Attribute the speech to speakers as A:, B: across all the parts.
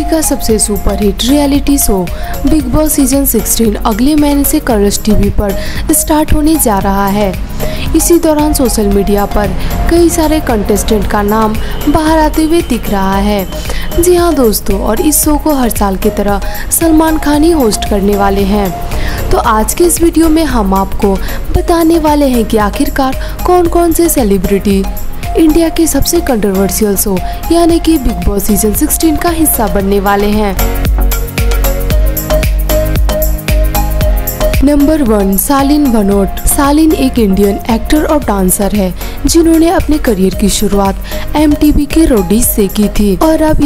A: TV का सबसे superhit reality show big boss season 16 अगले महीने से कलर्स टीवी पर स्टार्ट होने जा रहा है। इसी दौरान सोशल मीडिया पर कई सारे कंटेस्टेंट का नाम बाहर आते हुए दिख रहा है। जी हाँ दोस्तों, और इस शो को हर साल की तरह सलमान खान ही होस्ट करने वाले हैं। तो आज के इस वीडियो में हम आपको बताने वाले हैं कि आखिरकार कौन कौन से सेलिब्रिटी इंडिया के सबसे कंट्रोवर्शियल शो यानी कि बिग बॉस सीजन 16 का हिस्सा बनने वाले हैं। नंबर 1, शालीन भनोट। शालीन एक इंडियन एक्टर और डांसर है जिन्होंने अपने करियर की शुरुआत MTV के रोडीज से की थी और अब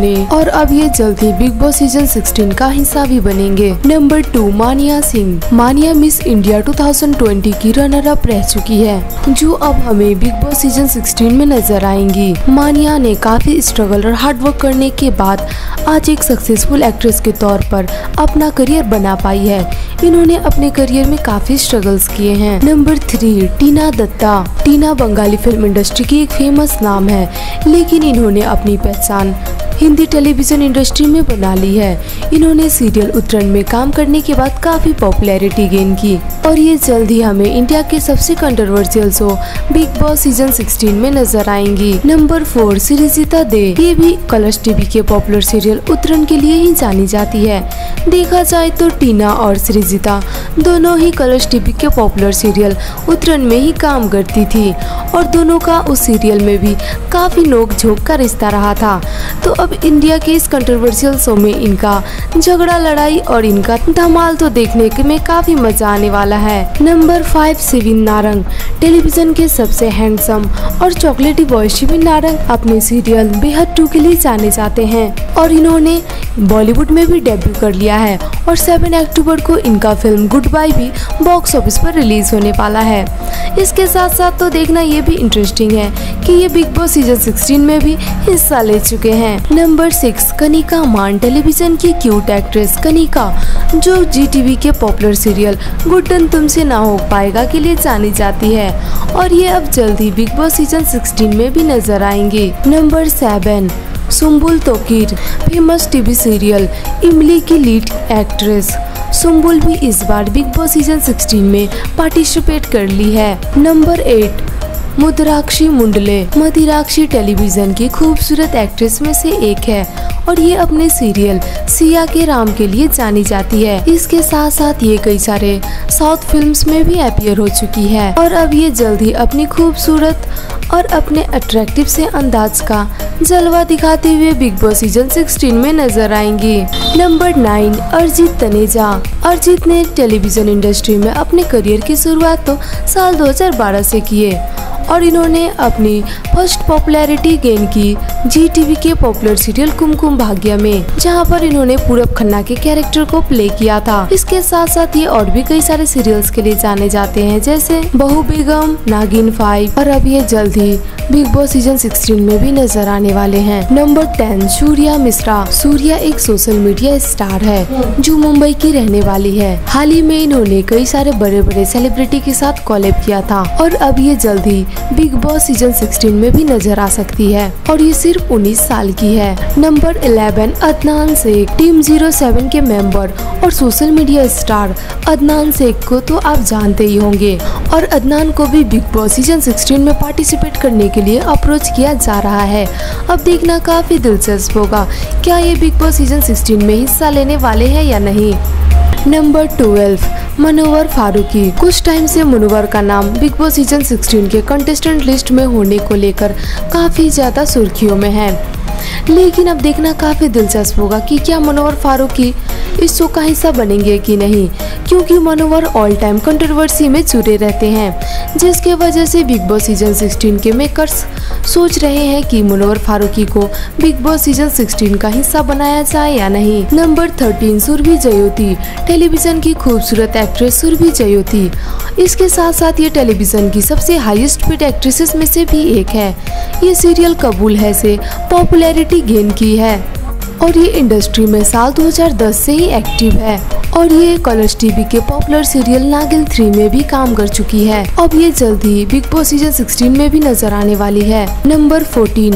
A: ये जल्द ही बिग बॉस सीजन 16 का हिस्सा भी बनेंगे। नंबर 2, मानिया सिंह। मानिया मिस इंडिया 2020 की रनर अप रह चुकी है, जो अब हमें बिग बॉस सीजन 16 में नजर आएंगी। मानिया ने काफी स्ट्रगल और हार्डवर्क करने के बाद आज एक सक्सेसफुल एक्ट्रेस के तौर पर अपना करियर बना पाई है। इन्होंने अपने करियर में काफी स्ट्रगल्स किए हैं। Number 3, Tina Datta. Tina Bengali film industry की एक फेमस नाम है, लेकिन इन्होंने अपनी पहचान हिंदी टेलीविजन इंडस्ट्री में बना ली है। इन्होंने सीरियल उत्तरण में काम करने के बाद काफी पॉपुलैरिटी गेन की और ये जल्द ही हमें इंडिया के सबसे controversial show big boss season 16 में नजर आएंगी। नंबर 4, सृजिता दे। ये भी कलर्स टीवी के पॉपुलर सीरियल उत्तरण के लिए ही जानी जाती है। देखा जाए तो टीना और सृजिता दोनों ही कलर्स टीवी के पॉपुलर सीरियल उत्तरण में ही काम करती थी और दोनों का उस सीरियल में भी काफी नोक झोंक का रिश्ता रहा था। तो अब इंडिया के इस कंट्रोवर्शियल शो में इनका झगड़ा, लड़ाई और इनका धमाल तो देखने में काफी मजा आने वाला है। नंबर 5, शिविन नारंग। टेलीविजन के सबसे हैंडसम और चॉकलेटी बॉय शिविन नारंग अपने सीरियल बेहद 2 के लिए जाने जाते हैं और इन्होंने बॉलीवुड में भी डेब्यू कर लिया है और 7 अक्टूबर को इनका फिल्म गुड बाय भी बॉक्स ऑफिस पर रिलीज होने वाला है। इसके साथ साथ तो देखना ये भी इंटरेस्टिंग है कि ये बिग बॉस सीजन 16 में भी हिस्सा ले चुके हैं। नंबर 6, कनिका मान। टेलीविजन की क्यूट एक्ट्रेस कनिका, जो GTV के पॉपुलर सीरियल गुड्डन तुमसे ना हो पाएगा के लिए जानी जाती है और ये अब जल्द ही बिग बॉस सीजन 16 में भी नजर आएंगी। Number 7, Sumbul Tauqeer. Famous TV serial Imlie की लीड एक्ट्रेस सुम्बुल भी इस बार बिग बॉस सीजन 16 में पार्टिसिपेट कर ली है। नंबर 8, मदिराक्षी मुंडले। मदिराक्षी टेलीविजन की खूबसूरत एक्ट्रेस में से एक है और ये अपने सीरियल सिया के राम के लिए जानी जाती है। इसके साथ साथ ये कई सारे साउथ फिल्म्स में भी अपीयर हो चुकी है और अब ये जल्द ही अपनी खूबसूरत और अपने अट्रैक्टिव से अंदाज का जलवा दिखाते हुए बिग बॉस सीजन 16 में नजर आएंगी। नंबर 9, अरिजीत तनेजा। अरिजीत ने टेलीविजन इंडस्ट्री में अपने करियर की शुरुआत तो साल 2012 से की है और इन्होंने अपनी फर्स्ट पॉपुलैरिटी गेन की GTV के पॉपुलर सीरियल कुमकुम भाग्य में, जहां पर इन्होंने पूरब खन्ना के कैरेक्टर को प्ले किया था। इसके साथ साथ ये और भी कई सारे सीरियल्स के लिए जाने जाते हैं, जैसे बहू बेगम, नागिन 5 और अब ये जल्द ही बिग बॉस सीजन 16 में भी नजर आने वाले हैं। नंबर 10, सूर्या मिश्रा। सूर्या एक सोशल मीडिया स्टार है जो मुंबई की रहने वाली है। हाल ही में इन्होंने कई सारे बड़े बड़े सेलिब्रिटी के साथ कोलैब किया था और अब ये जल्द ही बिग बॉस सीजन 16 में भी नजर आ सकती है और ये सिर्फ 19 साल की है। नंबर 11, अदनान शेख। टीम 07 के मेंबर और social media star Adnan Shaikh को तो आप जानते ही होंगे और अदनान को भी बिग बॉस सीजन 16 में पार्टिसिपेट करने के लिए अप्रोच किया जा रहा है। अब देखना काफी दिलचस्प होगा, क्या ये बिग बॉस सीजन 16 में हिस्सा लेने वाले हैं या नहीं। नंबर 12, मुनव्वर फारूकी। कुछ टाइम से मुनव्वर का नाम बिग बॉस सीजन 16 के कंटेस्टेंट लिस्ट में होने को लेकर काफी ज्यादा सुर्खियों में है, लेकिन अब देखना काफी दिलचस्प होगा कि क्या मुनव्वर फारूकी इस शो का हिस्सा बनेंगे कि नहीं, क्योंकि मुनव्वर ऑल टाइम कंट्रोवर्सी में जुड़े रहते हैं, जिसके वजह से बिग बॉस सीजन 16 के मेकर्स सोच रहे हैं कि मुनव्वर फारूकी को बिग बॉस सीजन 16 का हिस्सा बनाया जाए या नहीं। नंबर 13, सुरभि जयोति। टेलीविजन की खूबसूरत एक्ट्रेस सुरभि जयोति, इसके साथ साथ ये टेलीविजन की सबसे हाईएस्ट पेड एक्ट्रेसेस में से भी एक है। ये सीरियल कबूल है से पॉपुलैरिटी गेन की है और ये इंडस्ट्री में साल 2010 से ही एक्टिव है और ये कलर्स टीवी के पॉपुलर सीरियल नागिन 3 में भी काम कर चुकी है। अब ये जल्द ही बिग बॉस सीजन 16 में भी नजर आने वाली है। Number 14,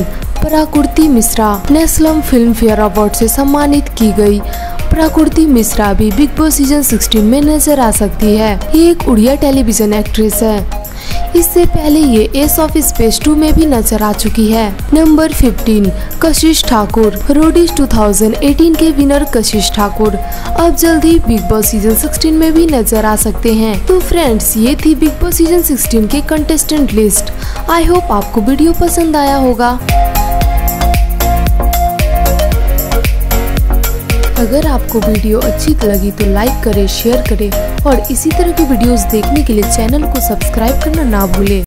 A: Prakriti Mishra national Filmfare award से सम्मानित की गई। प्राकृति मिश्रा भी बिग बॉस सीजन 16 में नजर आ सकती है। ये एक उड़िया टेलीविजन एक्ट्रेस है। इससे पहले ये एस ऑफ स्पेस 2 में भी नजर आ चुकी है। नंबर 15 कशिश ठाकुर। रोडीज 2018 के विनर कशिश ठाकुर अब जल्द ही बिग बॉस सीजन 16 में भी नजर आ सकते हैं। तो फ्रेंड्स, ये थी बिग बॉस सीजन 16 के कंटेस्टेंट लिस्ट। आई होप आपको वीडियो पसंद आया होगा। अगर आपको वीडियो अच्छी लगी तो लाइक करें, शेयर करें और इसी तरह की वीडियोस देखने के लिए चैनल को सब्सक्राइब करना ना भूलें।